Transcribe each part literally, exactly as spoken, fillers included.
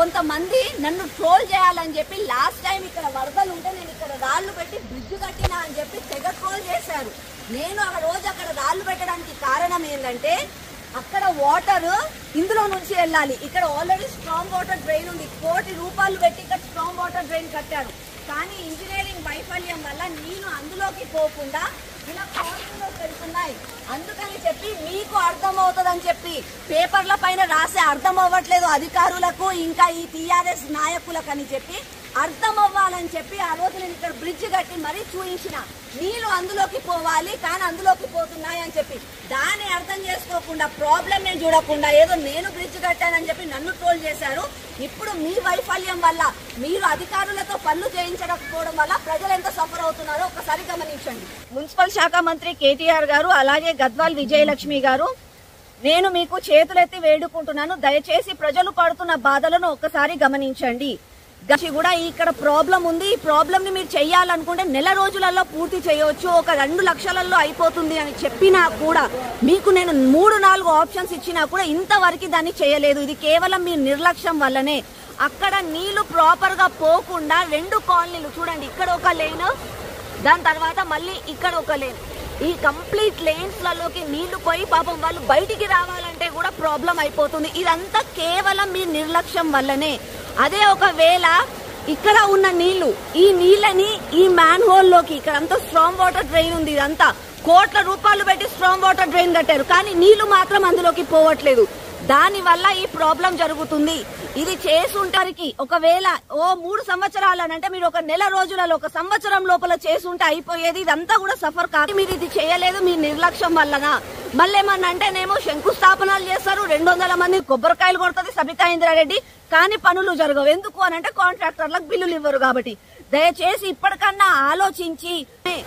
కొంతమంది నన్ను ట్రోల్ చేయాలని చెప్పి లాస్ట్ టైం ఇక్కడ వరదలు ఉంటే నేను ఇక్కడ రాళ్లు పెట్టి బ్రిడ్జ్ కట్టినా అని చెప్పి తెగ ట్రోల్ చేశారు. నేను ఆ రోజు అక్కడ రాళ్లు పెట్టడానికి కారణం ఏంటంటే అక్కడ వాటర్ ఇందులో నుంచి వెళ్ళాలి. ఇక్కడ ఆల్రెడీ స్ట్రాంగ్ వాటర్ డ్రైన్ ఉంది. కోటి రూపాయలు పెట్టి ఇక్కడ స్ట్రాంగ్ వాటర్ డ్రైన్ కట్టారు. కానీ ఇంజనీరింగ్ వైఫల్యం వల్ల నీళ్లు అందులోకి పోకుండా ఇలా కాలనీలో పెడుతున్నాయి. అందుకని చెప్పి మీకు అర్థమవుతుందని చెప్పి పేపర్ల పైన రాసే అర్థం అవ్వట్లేదు అధికారులకు ఇంకా ఈ టీఆర్ఎస్ నాయకులకు అని చెప్పి అర్థం అవ్వాలని చెప్పి ఆ రోజు నేను ఇక్కడ బ్రిడ్జ్ కట్టి మరీ చూయించిన. నీళ్లు అందులోకి పోవాలి కానీ అందులోకి పోతున్నాయి అని చెప్పి దాన్ని అర్థం చేసుకోకుండా ప్రాబ్లం నేను చూడకుండా ఏదో నేను బ్రిడ్జ్ కట్టానని చెప్పి నన్ను ట్రోల్ చేశారు. ఇప్పుడు మీ వైఫల్యం వల్ల మీరు అధికారులతో పనులు చేయించకపోవడం వల్ల ప్రజలు ఎంత సఫర్ అవుతున్నారో ఒకసారి గమనించండి. మున్సిపల్ శాఖ మంత్రి కేటీఆర్ గారు అలాగే గద్వాల్ విజయలక్ష్మి గారు, నేను మీకు చేతులెత్తి వేడుకుంటున్నాను, దయచేసి ప్రజలు పడుతున్న బాధలను ఒక్కసారి గమనించండి. కూడా ఇక్కడ ప్రాబ్లం ఉంది. ఈ ప్రాబ్లం ని మీరు చెయ్యాలనుకుంటే నెల రోజులలో పూర్తి చేయవచ్చు, ఒక రెండు లక్షలలో అయిపోతుంది అని చెప్పినా కూడా మీకు నేను మూడు నాలుగు ఆప్షన్స్ ఇచ్చినా కూడా ఇంతవరకు దాన్ని చేయలేదు. ఇది కేవలం మీ నిర్లక్ష్యం వల్లనే. అక్కడ నీళ్లు ప్రాపర్ గా పోకుండా రెండు కాలనీలు చూడండి, ఇక్కడ ఒక లేన్, దాని తర్వాత మళ్ళీ ఇక్కడ ఒక లేన్, ఈ కంప్లీట్ లేన్స్ లలోకి నీళ్లు పోయి పాపం వాళ్ళు బయటికి రావాలంటే కూడా ప్రాబ్లం అయిపోతుంది. ఇదంతా కేవలం మీ నిర్లక్ష్యం వల్లనే. అదే ఒకవేళ ఇక్కడ ఉన్న నీళ్లు ఈ నీళ్ళని ఈ మ్యాన్ హోల్ లోకి, ఇక్కడ అంతా స్ట్రాంగ్ వాటర్ డ్రైన్ ఉంది, ఇదంతా కోట్ల రూపాయలు పెట్టి స్ట్రాంగ్ వాటర్ డ్రైన్ కట్టారు కానీ నీళ్లు మాత్రం అందులోకి పోవట్లేదు. దాని వల్ల ఈ ప్రాబ్లం జరుగుతుంది. ఇది చేసుంటారికి ఒకవేళ ఓ మూడు సంవత్సరాలు అని అంటే మీరు ఒక నెల రోజులలో ఒక సంవత్సరం లోపల చేసుంటే అయిపోయేది. ఇదంతా కూడా సఫర్ కాదు. మీరు ఇది చేయలేదు మీ నిర్లక్ష్యం వల్లనా. మళ్ళీ ఏమన్నా అంటేనేమో శంకుస్థాపనలు చేస్తారు, రెండు వందల మంది కొబ్బరికాయలు కొడుతుంది సబితా ఇంద్రారెడ్డి, కానీ పనులు జరగవు. ఎందుకు అని అంటే కాంట్రాక్టర్లకు బిల్లులు ఇవ్వరు కాబట్టి. దయచేసి ఇప్పటికన్నా ఆలోచించి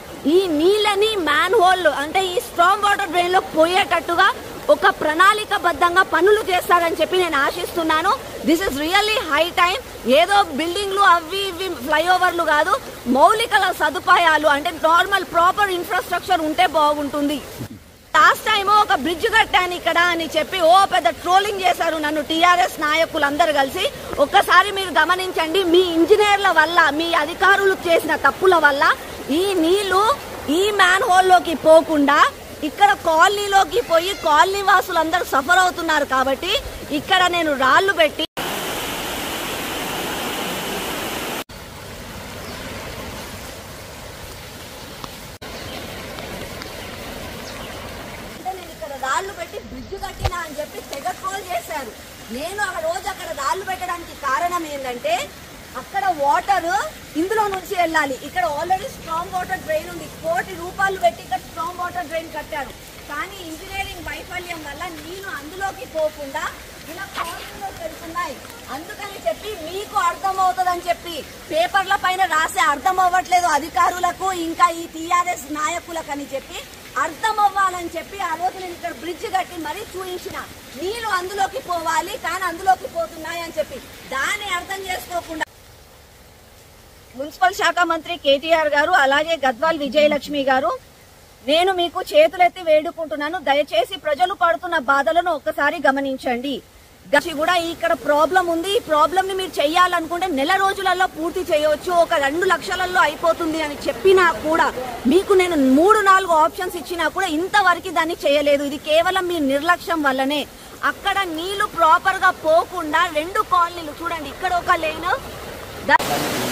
ఈ నీళ్ళని మ్యాన్ హోల్ అంటే ఈ స్ట్రాంగ్ వాటర్ డ్రైన్ లో పోయేటట్టుగా ఒక ప్రణాళికబద్ధంగా పనులు చేస్తారని చెప్పి నేను ఆశిస్తున్నాను. This is really high time. ఏదో బిల్డింగ్లు అవి ఇవి ఫ్లైఓవర్లు కాదు, మౌలిక సదుపాయాలు అంటే నార్మల్ ప్రాపర్ ఇన్ఫ్రాస్ట్రక్చర్ ఉంటే బాగుంటుంది. లాస్ట్ టైం ఒక బ్రిడ్జ్ కట్టాను ఇక్కడ అని చెప్పి ఓ పెద్ద ట్రోలింగ్ చేశారు నన్ను టీఆర్ఎస్ నాయకులందరూ కలిసి. ఒక్కసారి మీరు గమనించండి, మీ ఇంజనీర్ల వల్ల మీ అధికారులు చేసిన తప్పుల వల్ల ఈ నీళ్లు ఈ మ్యాన్ హోల్ లోకి పోకుండా ఇక్కడ కాలనీలోకి పోయి కాలనీ వాసులందరూ సఫర్ అవుతున్నారు. కాబట్టి ఇక్కడ నేను రాళ్లు పెట్టి రాళ్లు పెట్టి బ్రిడ్జ్ కట్టినా అని చెప్పి తెగ ట్రోల్ చేశారు. నేను ఆ రోజు అక్కడ రాళ్లు పెట్టడానికి కారణం ఏంటంటే అక్కడ వాటర్ ఇందులో నుంచి వెళ్ళాలి. ఇక్కడ ఆల్రెడీ స్ట్రాంగ్ వాటర్ డ్రైన్ ఉంది. కోటి రూపాయలు పెట్టి ఇక్కడ స్ట్రాంగ్ వాటర్ డ్రైన్ కట్టారు. కానీ ఇంజనీరింగ్ వైఫల్యం వల్ల నీళ్లు అందులోకి పోకుండా ఇలా కాలనీలో పెడుతున్నాయి. అందుకని చెప్పి మీకు అర్థమవుతుందని చెప్పి పేపర్ల పైన రాసే అర్థం అవ్వట్లేదు అధికారులకు ఇంకా ఈ టీఆర్ఎస్ నాయకులకు అని చెప్పి అర్థం అవ్వాలని చెప్పి ఆ రోజు నేను ఇక్కడ బ్రిడ్జ్ కట్టి మరీ చూయించిన. నీళ్లు అందులోకి పోవాలి కానీ అందులోకి పోతున్నాయి అని చెప్పి దాన్ని అర్థం చేసుకోకుండా మున్సిపల్ శాఖ మంత్రి కేటీఆర్ గారు అలాగే గద్వాల్ విజయలక్ష్మి గారు, నేను మీకు చేతులెత్తి వేడుకుంటున్నాను, దయచేసి ప్రజలు పడుతున్న బాధలను ఒక్కసారి గమనించండి. కూడా ఇక్కడ ప్రాబ్లం ఉంది. ఈ ప్రాబ్లం ని మీరు చెయ్యాలనుకుంటే నెల రోజులలో పూర్తి చేయవచ్చు, ఒక రెండు లక్షలలో అయిపోతుంది అని చెప్పినా కూడా మీకు నేను మూడు నాలుగు ఆప్షన్స్ ఇచ్చినా కూడా ఇంతవరకు దాన్ని చేయలేదు. ఇది కేవలం మీ నిర్లక్ష్యం వల్లనే. అక్కడ నీళ్లు ప్రాపర్ గా పోకుండా రెండు కాలనీలు చూడండి, ఇక్కడ ఒక లేన్,